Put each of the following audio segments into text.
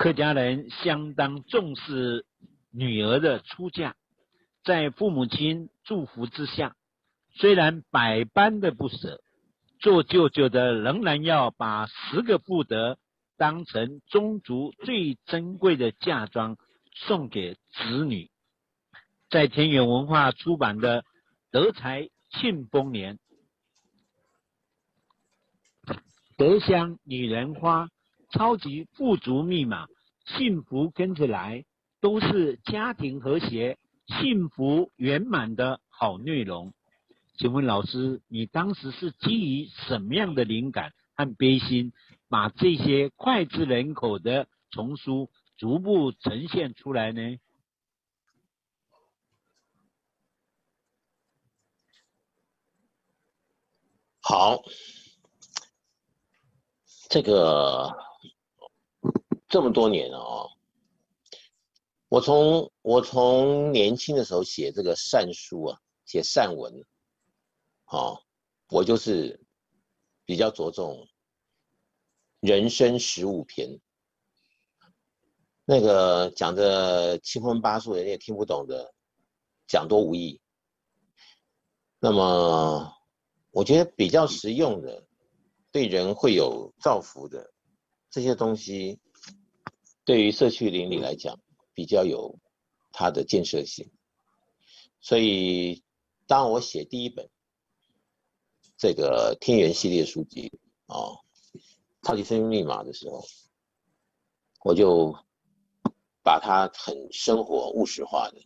客家人相当重视女儿的出嫁，在父母亲祝福之下，虽然百般的不舍，做舅舅的仍然要把10个不得当成宗族最珍贵的嫁妆送给子女。在田园文化出版的《德才庆丰年》，德香女人花，超级富足密码，幸福跟着来，都是家庭和谐、幸福圆满的好内容。请问老师，你当时是基于什么样的灵感和悲心，把这些脍炙人口的丛书逐步呈现出来呢？ 好，这个这么多年了啊，我从年轻的时候写这个善书啊，写善文，我就是比较着重人生15篇，那个讲的七荤八素人也听不懂的，讲多无益。那么我觉得比较实用的，对人会有造福的这些东西，对于社区邻里来讲比较有它的建设性。所以当我写第1本这个天元系列书籍超级生命密码的时候，我就把它很生活务实化的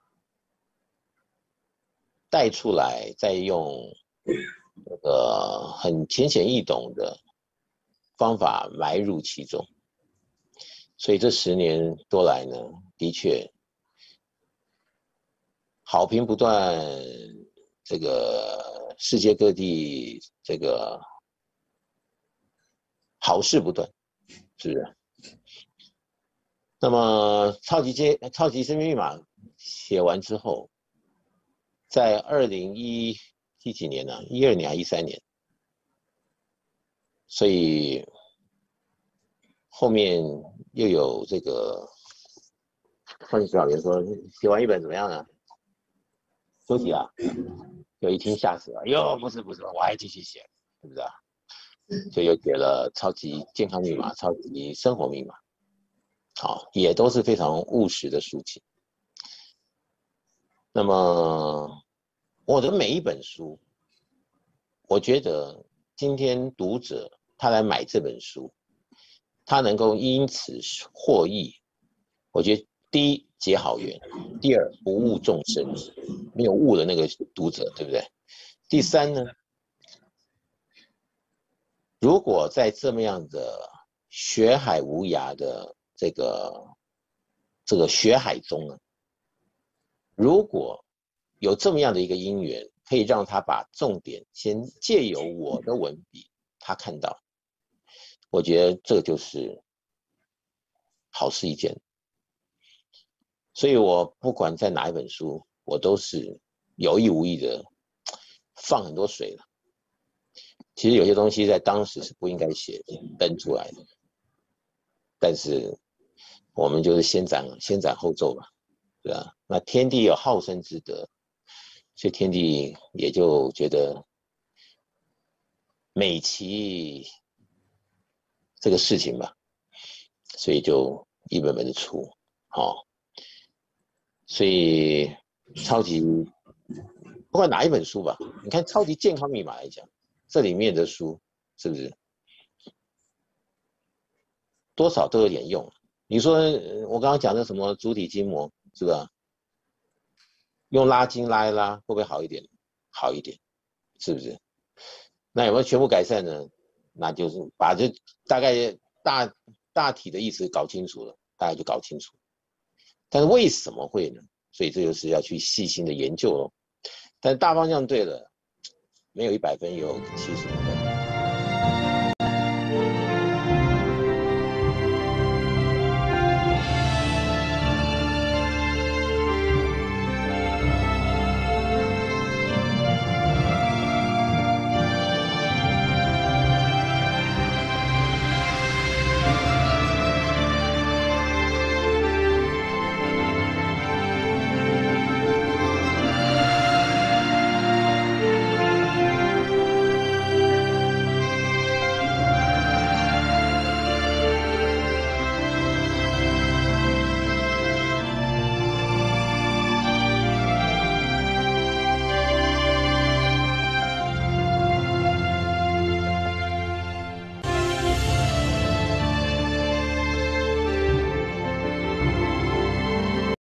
带出来，再用那个很浅显易懂的方法埋入其中。所以这10年多来呢，的确好评不断，这个世界各地这个好事不断，是不是？那么超级生命密码写完之后，在2010几年呢？12年还13年？所以后面又有这个超级指导员说，写完1本怎么样呢？休息啊？就一听吓死了，哟，不是，我还继续写，对不对？就又写了超级健康密码、超级生活密码，也都是非常务实的书籍。那么我的每一本书，我觉得今天读者他来买这本书，他能够因此获益。我觉得第一结好缘，第二不误众生，没有误的那个读者，对不对？第三呢，如果在这么样的学海无涯的这个学海中呢，如果有这么样的一个因缘，可以让他把重点先借由我的文笔他看到，我觉得这就是好事一件。所以我不管在哪一本书，我都是有意无意的放很多水了。其实有些东西在当时是不应该写登出来的，但是我们就是先斩后奏吧，对吧？那天地有好生之德，所以天地也就觉得美其这个事情吧，所以就一本本的出，所以超级不管哪一本书吧，你看超级健康密码来讲，这里面的书是不是多少都有点用？你说我刚刚讲的什么足底筋膜是吧？用拉筋拉一拉会不会好一点？好一点，是不是？那有没有全部改善呢？那就是把这大概大体的意思搞清楚了，大概就搞清楚。但是为什么会呢？所以这就是要去细心的研究咯。但是大方向对了，没有100分，有70分。